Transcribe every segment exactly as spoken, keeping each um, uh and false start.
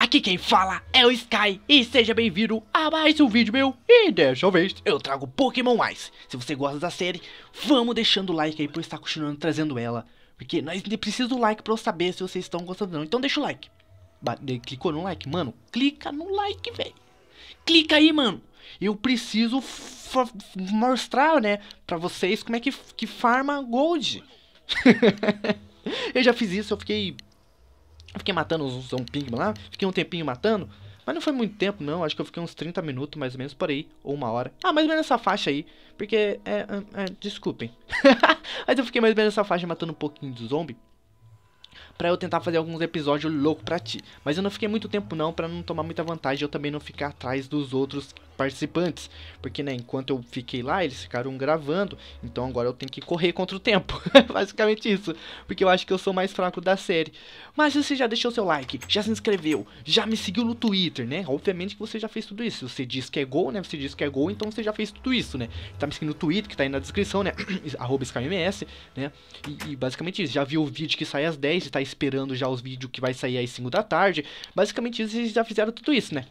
Aqui quem fala é o Sky e seja bem-vindo a mais um vídeo meu. E dessa vez eu trago Pokémon Mais. Se você gosta da série, vamos deixando o like aí por estar continuando trazendo ela, porque nós precisamos do like pra eu saber se vocês estão gostando ou não. Então deixa o like. Clicou no like? Mano, clica no like, velho. Clica aí, mano. Eu preciso mostrar, né, pra vocês como é que, que farma Gold. Eu já fiz isso, eu fiquei... Eu fiquei matando uns Zompigman lá, fiquei um tempinho matando, mas não foi muito tempo não, acho que eu fiquei uns trinta minutos mais ou menos por aí, ou uma hora. Ah, mais ou menos essa faixa aí, porque, é, é, é desculpem. Mas eu fiquei mais ou menos nessa faixa matando um pouquinho de zombie, pra eu tentar fazer alguns episódios loucos pra ti. Mas eu não fiquei muito tempo não, pra não tomar muita vantagem, eu também não ficar atrás dos outros participantes. Porque, né, enquanto eu fiquei lá, eles ficaram gravando, então agora eu tenho que correr contra o tempo. Basicamente isso, porque eu acho que eu sou mais fraco da série. Mas se você já deixou seu like, já se inscreveu, já me seguiu no Twitter, né, obviamente que você já fez tudo isso. Você diz que é gol, né, você diz que é gol, então você já fez tudo isso, né. Tá me seguindo no Twitter, que tá aí na descrição, né, arroba SkyMS, né, e, e basicamente isso. Já viu o vídeo que sai às dez e tá esperando já os vídeos que vai sair às cinco da tarde. Basicamente isso, vocês já fizeram tudo isso, né.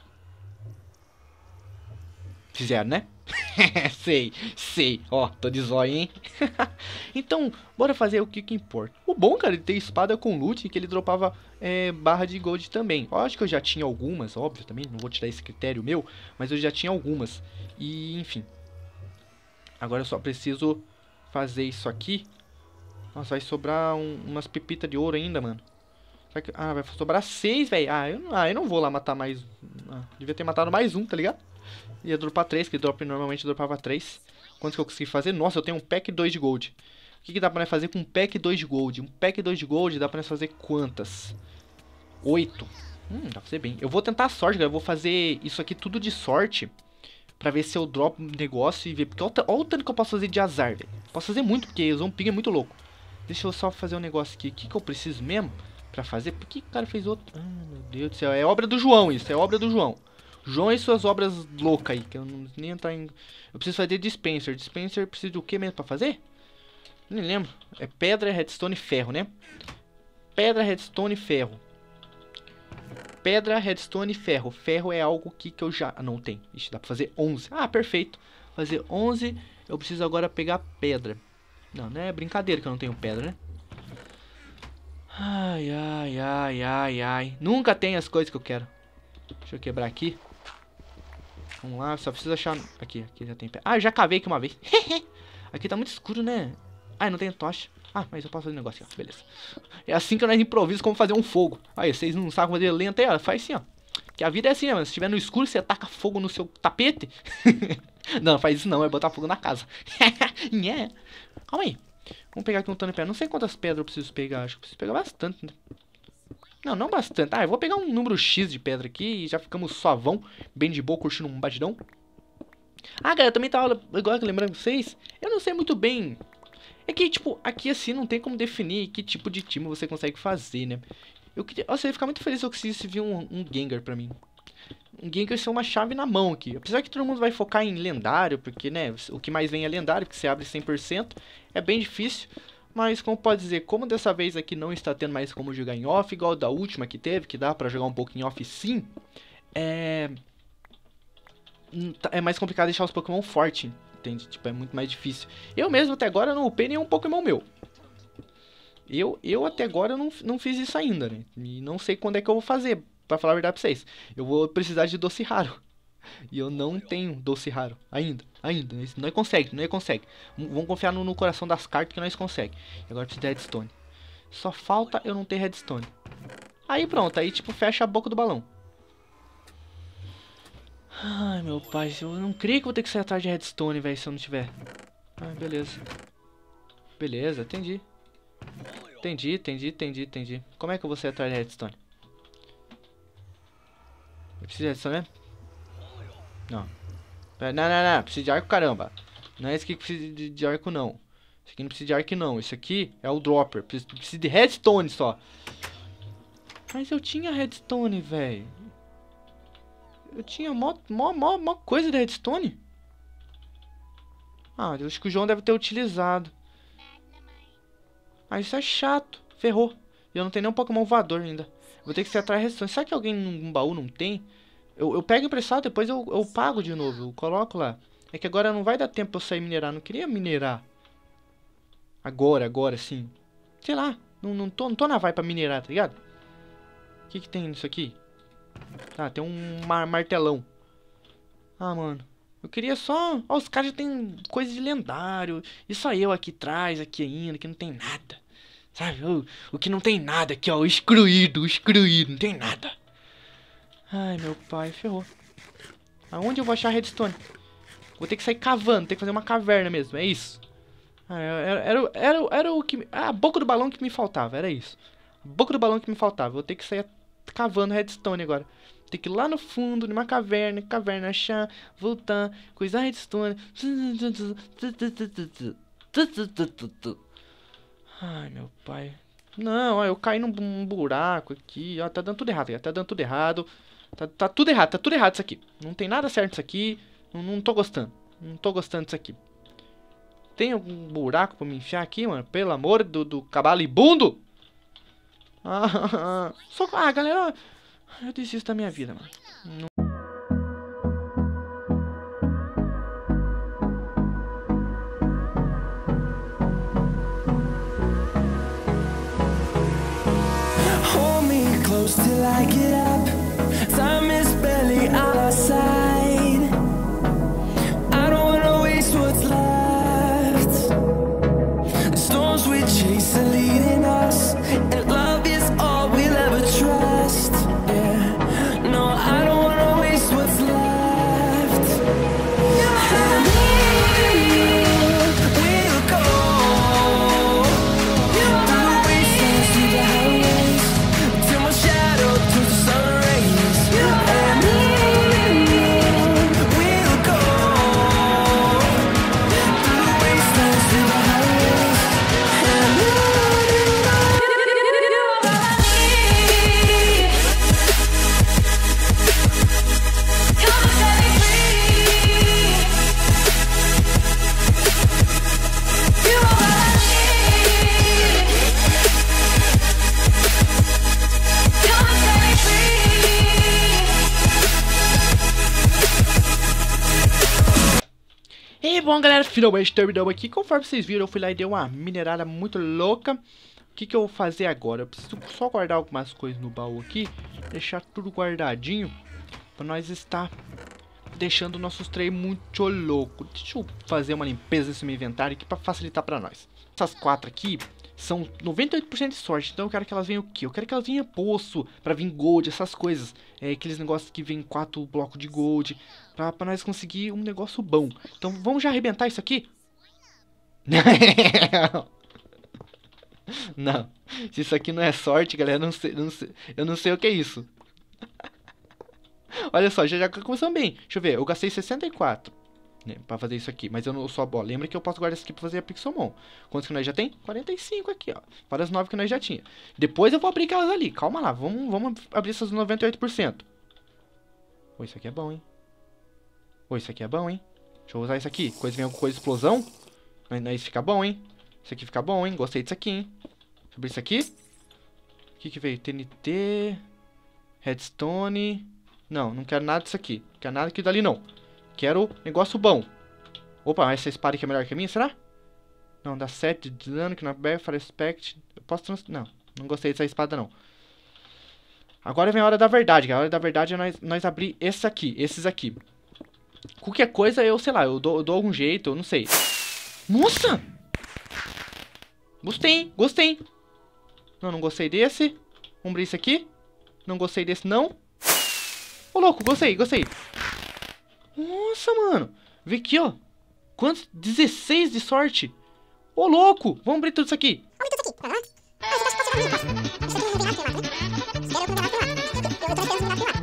Fizeram, né? sei, sei. Ó, tô de zóio, hein? Então, bora fazer o que que importa. O bom, cara, de ter espada com loot, que ele dropava é, barra de gold também. Eu acho que eu já tinha algumas, óbvio, também. Não vou tirar esse critério meu, mas eu já tinha algumas. E, enfim. Agora eu só preciso fazer isso aqui. Nossa, vai sobrar um, umas pepitas de ouro ainda, mano. Que... Ah, vai sobrar seis, velho. Ah, eu, ah, eu não vou lá matar mais... Ah, devia ter matado mais um, tá ligado? Ia dropar três, que drop normalmente dropava três. Quantos que eu consegui fazer? Nossa, eu tenho um pack dois de gold. O que, que dá pra nós fazer com um pack dois de gold? Um pack dois de gold dá pra nós fazer quantas? oito. Hum, dá pra fazer bem. Eu vou tentar a sorte, galera. Eu vou fazer isso aqui tudo de sorte. Pra ver se eu dropo um negócio e ver. Porque olha, olha o tanto que eu posso fazer de azar, velho. Posso fazer muito, porque o Zompig é muito louco. Deixa eu só fazer um negócio aqui. O que, que eu preciso mesmo pra fazer? Por que o cara fez outro? Ah, meu Deus do céu. É obra do João isso. É obra do João. João e suas obras loucas aí, que eu não nem entrar em... Eu preciso fazer dispenser. Dispenser precisa do que mesmo pra fazer? Nem lembro. É pedra, redstone e ferro, né? Pedra, redstone e ferro. Pedra, redstone e ferro. Ferro é algo que, que eu já... Ah, não tem. Ixi, dá pra fazer onze. Ah, perfeito. Fazer onze. Eu preciso agora pegar pedra. Não, não é brincadeira que eu não tenho pedra, né? Ai, ai, ai, ai, ai. Nunca tem as coisas que eu quero. Deixa eu quebrar aqui. Vamos lá, só preciso achar... Aqui, aqui já tem pedra. Ah, eu já cavei aqui uma vez. Aqui tá muito escuro, né? Ah, não tem tocha. Ah, mas eu posso fazer um negócio aqui, ó. Beleza. É assim que nós improvisamos como fazer um fogo. Aí, vocês não sabem fazer lento aí, ó. Faz assim, ó. Que a vida é assim, né, mano? Se estiver no escuro, você taca fogo no seu tapete. Não, faz isso não, é botar fogo na casa. Yeah. Calma aí. Vamos pegar aqui um tanto de pedra. Não sei quantas pedras eu preciso pegar. Acho que preciso pegar bastante, né? Não, não bastante. Ah, eu vou pegar um número X de pedra aqui e já ficamos suavão, bem de boa, curtindo um batidão. Ah, galera, também tava, igual que lembrando vocês, eu não sei muito bem. É que, tipo, aqui assim não tem como definir que tipo de time você consegue fazer, né? Eu queria, nossa, eu ia ficar muito feliz se eu conseguisse vir um, um Gengar pra mim. Um Gengar ser uma chave na mão aqui. Apesar que todo mundo vai focar em lendário, porque, né, o que mais vem é lendário, porque você abre cem por cento. É bem difícil. Mas, como pode dizer, como dessa vez aqui não está tendo mais como jogar em off, igual da última que teve, que dá pra jogar um pouco em off sim, é... É mais complicado deixar os Pokémon fortes, entende? Tipo, é muito mais difícil. Eu mesmo até agora não upei nenhum Pokémon meu. Eu, eu até agora não, não fiz isso ainda, né? E não sei quando é que eu vou fazer, pra falar a verdade pra vocês. Eu vou precisar de doce raro. E eu não tenho doce raro. Ainda. Ainda. Não consegue. Não consegue. Vamos confiar no, no coração das cartas que nós consegue. E agora precisa de redstone. Só falta eu não ter redstone. Aí pronto. Aí tipo fecha a boca do balão. Ai meu pai. Eu não creio que eu vou ter que sair atrás de redstone, velho. Se eu não tiver. Ah, beleza. Beleza. Entendi. Entendi, entendi, entendi, entendi. Como é que eu vou sair atrás de redstone? Eu preciso de redstone mesmo? Não. Não, não, não. Precisa de arco, caramba. Não é esse aqui que precisa de, de arco, não. Esse aqui não precisa de arco, não. Esse aqui é o dropper. Precisa, precisa de redstone só. Mas eu tinha redstone, velho. Eu tinha mó, mó, mó, mó coisa de redstone. Ah, eu acho que o João deve ter utilizado. Ah, isso é chato. Ferrou. E eu não tenho nenhum Pokémon voador ainda. Vou ter que ser atrás redstone. Será que alguém num baú não tem? Eu, eu pego emprestado, depois eu, eu pago de novo. Eu coloco lá. É que agora não vai dar tempo pra eu sair minerar. Não queria minerar. Agora, agora sim. Sei lá. Não, não, tô, não tô na vibe pra minerar, tá ligado? O que que tem nisso aqui? Tá, tem um mar martelão. Ah, mano. Eu queria só... Ó, os caras já tem coisa de lendário. E só eu aqui atrás, aqui ainda, que não tem nada. Sabe? O, o que não tem nada aqui, ó. O excluído, o excluído. Não tem nada. Ai, meu pai, ferrou. Aonde eu vou achar redstone? Vou ter que sair cavando, ter que fazer uma caverna mesmo, é isso. Ah, era, era, era, era o que... Ah, a boca do balão que me faltava, era isso. A boca do balão que me faltava. Vou ter que sair cavando redstone agora. Tem que ir lá no fundo, numa caverna, caverna, achar, voltar, coisar redstone. Ai, meu pai. Não, ó, eu caí num buraco aqui, ó, tá dando tudo errado, tá dando tudo errado. Tá, tá tudo errado, tá tudo errado isso aqui. Não tem nada certo isso aqui. Não, não tô gostando. Não tô gostando disso aqui. Tem algum buraco pra me enfiar aqui, mano? Pelo amor do, do cavalo imundo! Ah, ah, ah. ah, galera, eu desisto da minha vida, mano. Não... Hold me close till I get up. Time is barely on our side. I don't wanna waste what's left. The storms we chase are leading us, and love is all we'll ever trust. Yeah, no, I don't wanna waste what's left. And we'll go through the wastelands, through the highways, till my shadow turns to sun rays. And we'll go through the wastelands, through the highways. And you are all I need. Come set me free. You are all I need. Come set me free. E bom, galera, finalmente terminamos aqui. Conforme vocês viram, eu fui lá e dei uma minerada muito louca. O que que eu vou fazer agora? Eu preciso só guardar algumas coisas no baú aqui. Deixar tudo guardadinho. Pra nós estar deixando nossos trem muito louco. Deixa eu fazer uma limpeza nesse meu inventário aqui pra facilitar pra nós. Essas quatro aqui são noventa e oito por cento de sorte. Então eu quero que elas venham o quê? Eu quero que elas venham poço, pra vir gold, essas coisas. É, aqueles negócios que vem quatro blocos de gold. Pra, pra nós conseguir um negócio bom. Então vamos já arrebentar isso aqui? Não. Se isso aqui não é sorte, galera, eu não sei, não sei, eu não sei o que é isso. Olha só, já, já começamos bem. Deixa eu ver, eu gastei sessenta e quatro, né, pra fazer isso aqui. Mas eu não só, ó, lembra que eu posso guardar isso aqui pra fazer a Pixelmon. Quantos que nós já tem? quarenta e cinco aqui, ó. Fora as nove que nós já tinha. Depois eu vou abrir aquelas ali. Calma lá, vamos, vamos abrir essas noventa e oito por cento. Pô, isso aqui é bom, hein? Pô, isso aqui é bom, hein? Deixa eu usar isso aqui. Coisa vem alguma coisa explosão. Mas, mas isso fica bom, hein? Isso aqui fica bom, hein? Gostei disso aqui, hein? Deixa eu abrir isso aqui. O que que veio? T N T. Redstone. Não, não quero nada disso aqui. Não quero nada aqui dali, não. Quero negócio bom. Opa, essa espada aqui é melhor que a minha, será? Não, dá sete de dano, que não é for respect. Eu posso trans... Não, não gostei dessa espada, não. Agora vem a hora da verdade. A hora da verdade é nós, nós abrir esse aqui, esses aqui. Qualquer coisa eu, sei lá, eu dou, eu dou algum jeito, eu não sei. Nossa! Gostei, hein? Gostei. Não, não gostei desse. Vamos abrir esse aqui. Não gostei desse, não. Ô, louco, gostei, gostei. Nossa, mano. Vê aqui, ó. Quantos? dezesseis de sorte. Ô, louco. Vamos abrir tudo isso aqui. Vamos abrir tudo isso aqui. Ah, isso pode ser pra mim, cara. Isso aqui não tem nada lá, né? Espera eu não tem nada lá. Eu tô esperando não tem nada lá.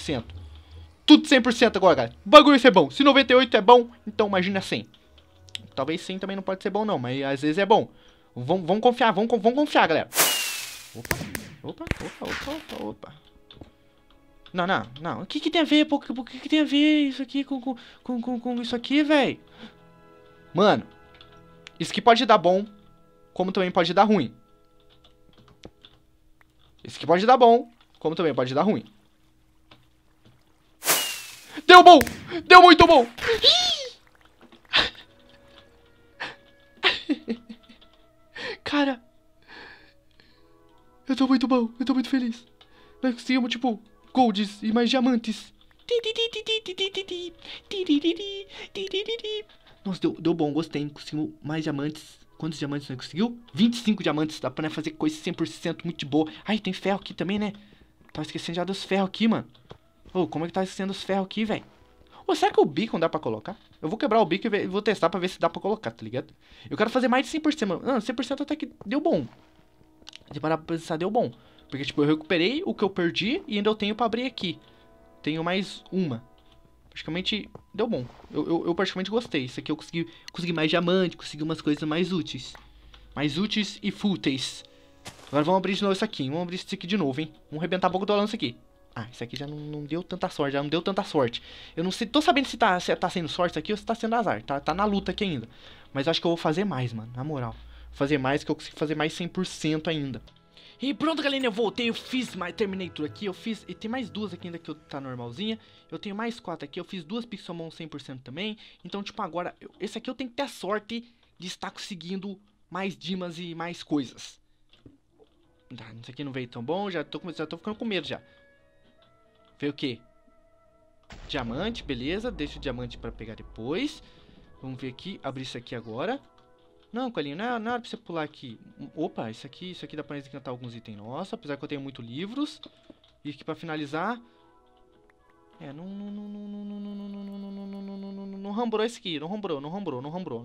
Tudo cem por cento agora, galera. O bagulho isso é bom. Se noventa e oito é bom, então imagina cem. Talvez sim, também não pode ser bom não, mas às vezes é bom. Vamos, vamos confiar, vamos, vamos confiar, galera. Opa, opa, opa, opa, opa, opa. Não, não, não. O que que tem a ver, pô? O que que tem a ver isso aqui com, com, com, com, com isso aqui, velho? Mano, isso aqui pode dar bom, como também pode dar ruim. Isso aqui pode dar bom, como também pode dar ruim. Deu bom! Deu muito bom! Cara, eu tô muito bom, eu tô muito feliz. Nós conseguimos, tipo, golds e mais diamantes. Nossa, deu, deu bom, gostei. Conseguimos mais diamantes. Quantos diamantes nós conseguiu? vinte e cinco diamantes, dá pra fazer coisa cem por cento muito boa. Ai, tem ferro aqui também, né? Tava esquecendo já dos ferros aqui, mano. Ô, oh, como é que tá esquecendo os ferros aqui, velho? Ô, oh, será que o beacon dá pra colocar? Eu vou quebrar o beacon e vou testar pra ver se dá pra colocar, tá ligado? Eu quero fazer mais de cem por cento, mano. Não, cem por cento até que deu bom. Se parar pra pensar, deu bom. Porque, tipo, eu recuperei o que eu perdi e ainda eu tenho pra abrir aqui. Tenho mais uma. Praticamente deu bom. Eu, eu, eu praticamente gostei. Isso aqui eu consegui, consegui mais diamante, consegui umas coisas mais úteis. Mais úteis e fúteis. Agora vamos abrir de novo isso aqui. Vamos abrir isso aqui de novo, hein? Vamos arrebentar a boca do lança aqui. Ah, isso aqui já não, não deu tanta sorte, já não deu tanta sorte. Eu não sei, tô sabendo se tá, se tá sendo sorte isso aqui ou se tá sendo azar. Tá, tá na luta aqui ainda. Mas eu acho que eu vou fazer mais, mano. Na moral. Fazer mais, que eu consigo fazer mais cem por cento ainda. E pronto, galera, eu voltei, eu fiz mais, terminei tudo aqui, eu fiz, e tem mais duas aqui ainda que eu, tá normalzinha. Eu tenho mais quatro aqui, eu fiz duas Pixelmon cem por cento também. Então, tipo, agora, eu, esse aqui eu tenho que ter a sorte de estar conseguindo mais dimas e mais coisas. Tá, isso aqui não veio tão bom, já tô, já tô ficando com medo já. Veio o quê? Diamante, beleza, deixa o diamante pra pegar depois. Vamos ver aqui, abrir isso aqui agora. Não, Coelhinho, não é, não é pra você pular aqui. Opa, isso aqui, isso aqui dá pra encantar alguns itens. Nossa, apesar que eu tenho muitos livros. E aqui pra finalizar. É, não, não, não, não, não, não, não, não, não, não, não, não, não, não, não rambrou esse aqui. Não rambrou, não rambrou, não rambrou.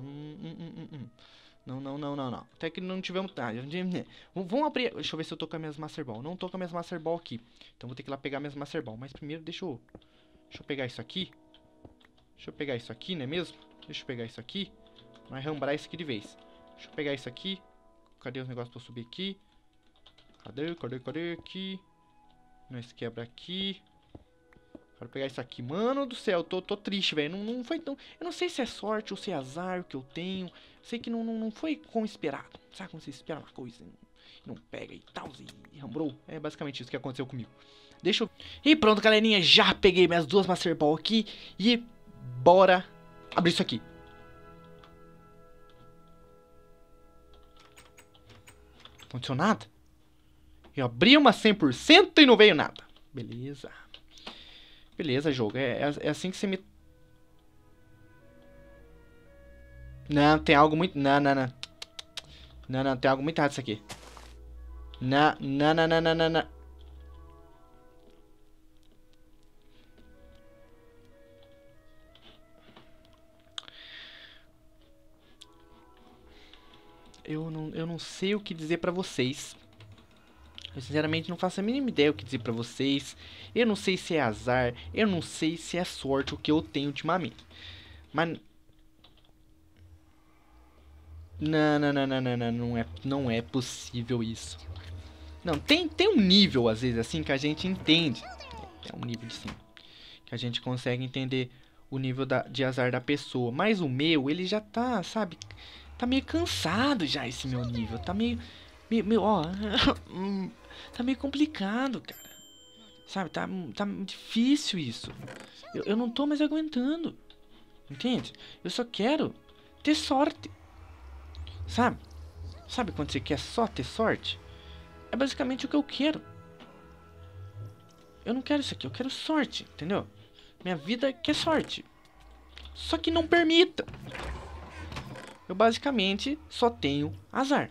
Não, não, não, não, não. Até que não tivemos. Ah, vamos abrir. Deixa eu ver se eu tô com as minhas Master Ball. Não tô com as minhas Master Ball aqui. Então vou ter que ir lá pegar minhas Master Ball. Mas primeiro deixa eu. Deixa eu pegar isso aqui. Deixa eu pegar isso aqui, não é mesmo? Deixa eu pegar isso aqui. Vai rambrar isso aqui de vez. Deixa eu pegar isso aqui. Cadê os negócios pra eu subir aqui? Cadê, cadê, cadê aqui? Nós quebra aqui. Quero pegar isso aqui. Mano do céu, tô, tô triste, velho. Não, não foi tão... Eu não sei se é sorte ou se é azar o que eu tenho. Sei que não, não, não foi como esperado. Sabe quando você espera uma coisa e não, não pega e tal, e rambrou? É basicamente isso que aconteceu comigo. Deixa eu... E pronto, galerinha. Já peguei minhas duas Master Ball aqui. E bora abrir isso aqui. Não aconteceu nada? Eu abri uma cem por cento e não veio nada. Beleza. Beleza, jogo. É, é, é assim que você me... Não, tem algo muito... Não, não, não. Não, não, tem algo muito errado isso aqui. Não, não, não, não, não, não, não. Eu não, eu não sei o que dizer pra vocês. Eu sinceramente não faço a mínima ideia o que dizer pra vocês. Eu não sei se é azar. Eu não sei se é sorte o que eu tenho ultimamente. Mas... Não, não, não, não, não, não, não é, não é possível isso. Não, tem, tem um nível às vezes assim que a gente entende. É um nível de sim. Que a gente consegue entender o nível da, de azar da pessoa. Mas o meu, ele já tá, sabe... Tá meio cansado já esse meu nível. Tá meio... meio, meio ó... tá meio complicado, cara. Sabe? Tá, tá difícil isso. Eu, eu não tô mais aguentando. Entende? Eu só quero ter sorte. Sabe? Sabe quando você quer só ter sorte? É basicamente o que eu quero. Eu não quero isso aqui. Eu quero sorte. Entendeu? Minha vida quer sorte. Só que não permita. Eu basicamente só tenho azar.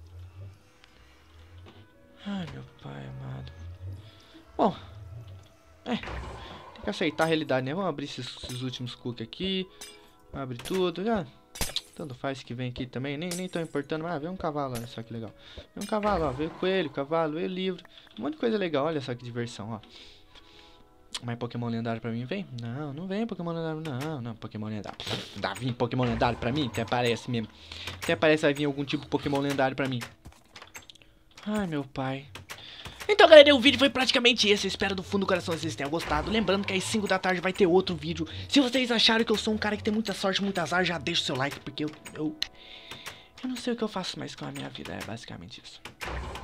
Ai, meu pai amado. Bom, é, tem que aceitar a realidade, né? Vamos abrir esses, esses últimos cookies aqui. Abre tudo, já. Tanto faz que vem aqui também, nem, nem tão importando. Ah, veio um cavalo, olha só que legal. Veio um cavalo, ó, veio coelho, cavalo, veio livro. Um monte de coisa legal, olha só que diversão, ó. Mas Pokémon lendário pra mim vem? Não, não vem Pokémon lendário. Não, não, Pokémon lendário. Dá vir Pokémon lendário pra mim? Até parece mesmo. Até parece que vai vir algum tipo de Pokémon lendário pra mim. Ai, meu pai. Então, galera, o vídeo foi praticamente esse. Eu espero do fundo do coração que vocês tenham gostado. Lembrando que às cinco da tarde vai ter outro vídeo. Se vocês acharam que eu sou um cara que tem muita sorte, muito azar, já deixa o seu like, porque eu... Eu, eu não sei o que eu faço mais com a minha vida. É basicamente isso.